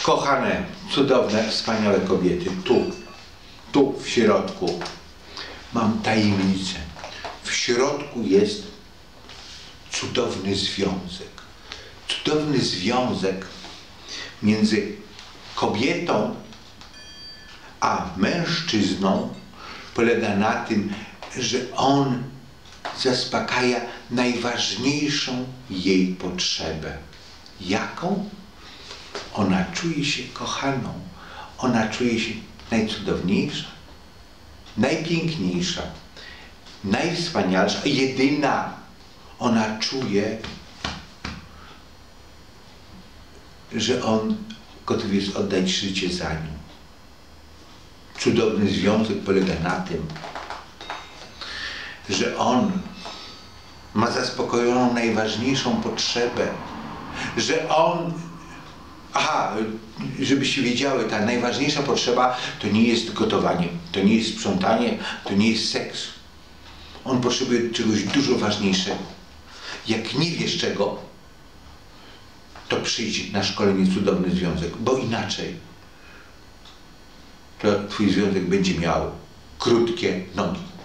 Kochane, cudowne, wspaniałe kobiety, tu w środku mam tajemnicę. W środku jest cudowny związek. Cudowny związek między kobietą a mężczyzną polega na tym, że on zaspokaja najważniejszą jej potrzebę. Jaką? Ona czuje się kochaną. Ona czuje się najcudowniejsza, najpiękniejsza, najwspanialsza, jedyna. Ona czuje, że on gotów jest oddać życie za nią. Cudowny związek polega na tym, że on ma zaspokojoną najważniejszą potrzebę, że on, żebyście wiedziały, ta najważniejsza potrzeba to nie jest gotowanie, to nie jest sprzątanie, to nie jest seks. On potrzebuje czegoś dużo ważniejszego. Jak nie wiesz czego, to przyjdź na szkolenie Cudowny Związek, bo inaczej to twój związek będzie miał krótkie nogi.